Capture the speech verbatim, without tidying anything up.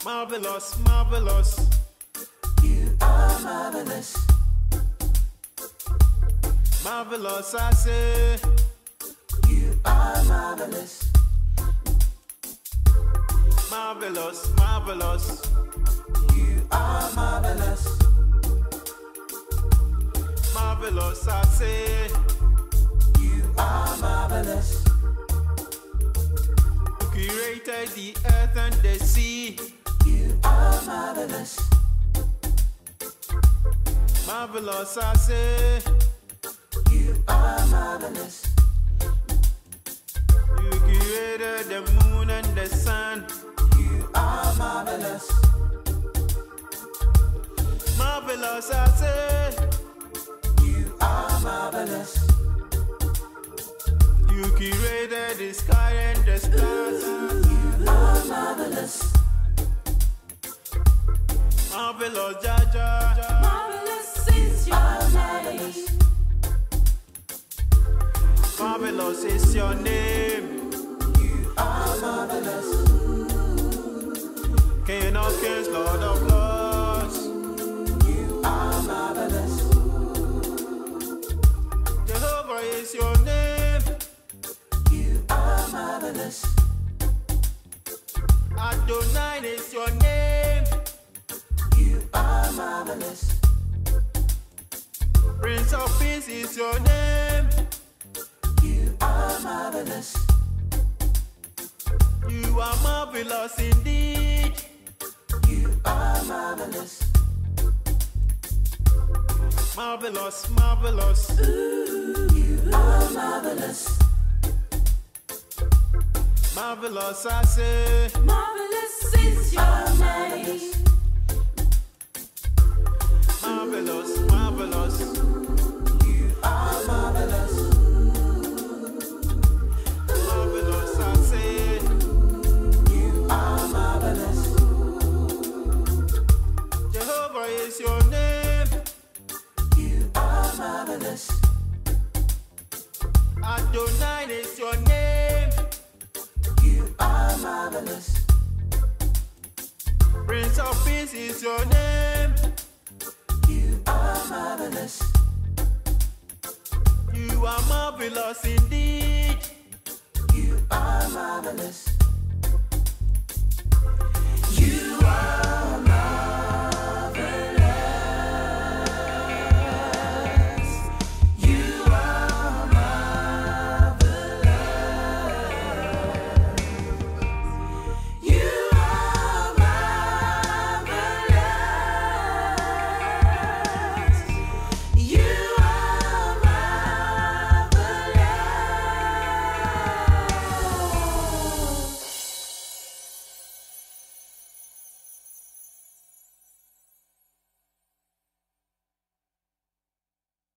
Marvelous, marvelous. You are marvelous. Marvelous, I say. You are marvelous. Marvelous, marvelous. You are marvelous. Marvelous, I say. You are marvelous. You created the earth and the sea. You are marvelous. Marvelous, I say. You are marvelous. You created the moon and the sun. You are marvelous. Marvelous, I say. You are marvelous. You created the sky and the stars. You are marvelous. Marvelous, Jaja. Marvelous is your name. Marvelous is your name. You are marvelous. King of kings, Lord of lords. You are marvelous. Jehovah is your name. You are marvelous. Adonai is your name. You are marvelous. Prince of Peace is your name. You are marvelous. You are marvelous indeed. You are marvelous. Marvelous, marvelous. You are marvelous. Marvelous, I say. Marvelous is your name. Marvelous, marvelous. You are marvelous. Marvelous, I say. You are marvelous. Jehovah is your name. You are marvelous. Adonai is your name. You are marvelous. Prince of Peace is your name. You are marvelous. You are marvelous indeed. You are marvelous.